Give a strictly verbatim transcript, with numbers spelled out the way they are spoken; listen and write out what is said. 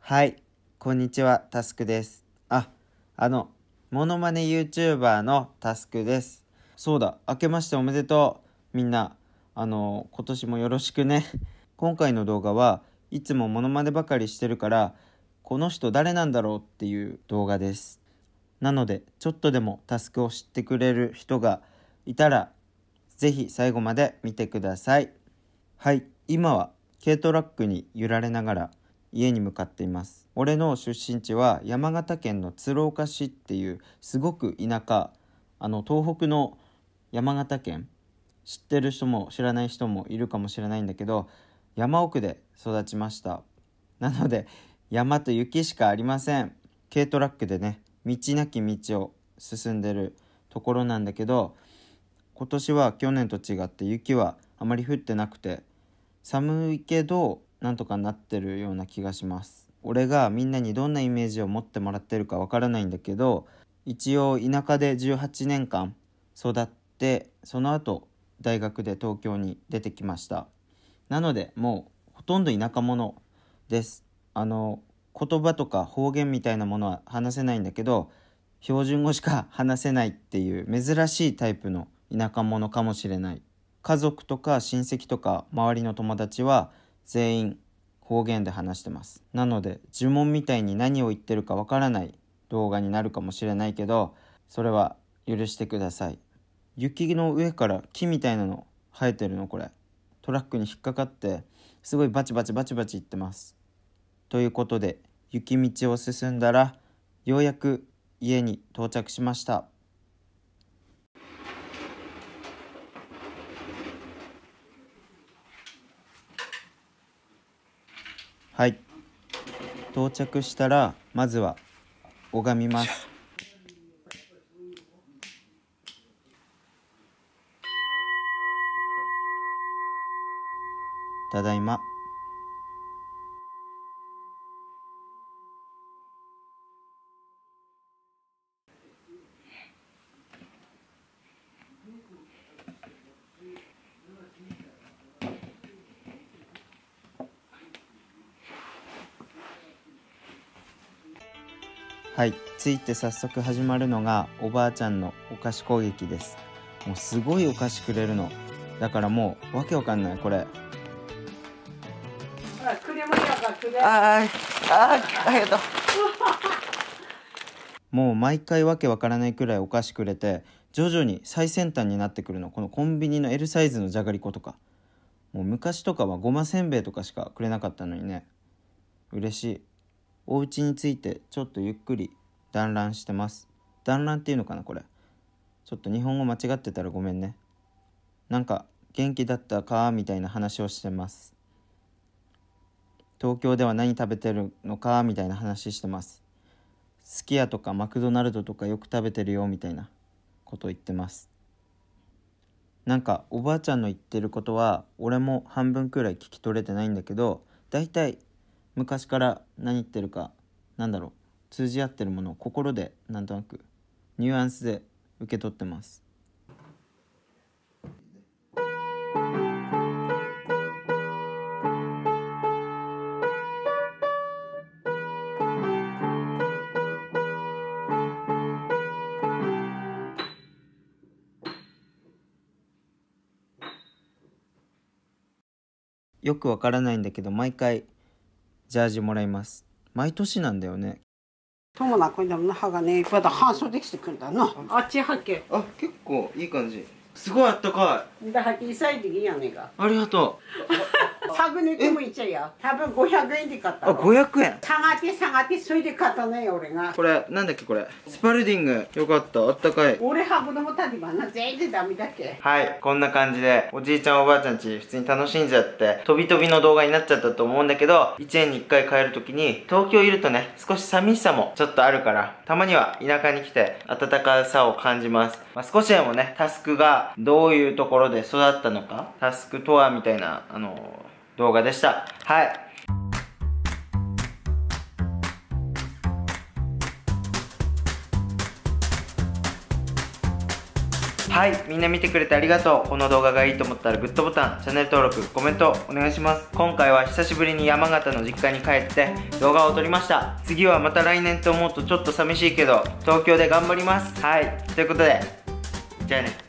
はい、こんにちは、タスクです。あ、あの、モノマネ YouTuber のタスクです。そうだ、明けましておめでとう。みんな、あの、今年もよろしくね。今回の動画はいつもモノマネばかりしてるから、この人誰なんだろうっていう動画です。なので、ちょっとでもタスクを知ってくれる人がいたら、ぜひ最後まで見てください。はい、今は軽トラックに揺られながら家に向かっています。俺の出身地は山形県の鶴岡市っていうすごく田舎、あの東北の山形県、知ってる人も知らない人もいるかもしれないんだけど、山奥で育ちました。なので山と雪しかありません。軽トラックでね、道なき道を進んでるところなんだけど、今年は去年と違って雪はあまり降ってなくて、寒いけどなんとかなってるような気がします。俺がみんなにどんなイメージを持ってもらってるかわからないんだけど、一応田舎でじゅうはちねんかん育って、その後大学で東京に出てきました。なのでもうほとんど田舎者です。あの言葉とか方言みたいなものは話せないんだけど、標準語しか話せないっていう珍しいタイプの田舎者かもしれない。家族とか親戚とか周りの友達は全員方言で話してます。なので呪文みたいに何を言ってるかわからない動画になるかもしれないけど、それは許してください。雪の上から木みたいなの生えてるの、これトラックに引っかかってすごいバチバチバチバチいってます。ということで雪道を進んだらようやく家に到着しました。はい、到着したらまずは拝みます。ただいま。はい、着いて早速始まるのがおばあちゃんのお菓子攻撃です。もうすごいお菓子くれるの。だからもうわけわかんないこれ。 あ、くれもやかくれ。 あーあー、ありがとう。もう毎回わけわからないくらいお菓子くれて、徐々に最先端になってくるの。このコンビニの L サイズのじゃがりことか、もう昔とかはごませんべいとかしかくれなかったのにね。嬉しい。お家に着いてちょっとゆっくり団らんしてます。団らんっていうのかなこれ。ちょっと日本語間違ってたらごめんね。なんか元気だったかみたいな話をしてます。東京では何食べてるのかみたいな話してます。すき家とかマクドナルドとかよく食べてるよみたいなことを言ってます。なんかおばあちゃんの言ってることは俺も半分くらい聞き取れてないんだけど、だいたい昔から何言ってるか、なんだろう、通じ合ってるものを心でなんとなくニュアンスで受け取ってます。よくわからないんだけど毎回ジャージもらいます。毎年なんだよね。 友達の歯がね、まだ半袖できてくんだな。あっちはけ。 あ、結構いい感じ。すごいあったかい。だはきさいでいいやねが。 ありがとう。 サグネてもいっちゃや。多分ごひゃくえんで買った。 あ、ごひゃくえん。 下がって下がってそれで買ったね俺が。 これなんだっけこれ。スパルディング。よかった。あったかい。 俺はぶのもたりばな全然ダメだっけ。 はい、こんな感じでおじいちゃんおばあちゃんち普通に楽しんじゃって飛び飛びの動画になっちゃったと思うんだけど、いちねんにいっかい帰るときに東京いるとね、少し寂しさもちょっとあるから、たまには田舎に来て温かさを感じます。まあ、少しでもね、タスクがどういうところで育ったのか、タスクとはみたいなあの動画でした。はい。 はい、みんな見てくれてありがとう。この動画がいいと思ったらグッドボタン、チャンネル登録、コメントお願いします。今回は久しぶりに山形の実家に帰って動画を撮りました。次はまた来年と思うとちょっと寂しいけど東京で頑張ります。はい、ということでじゃあね。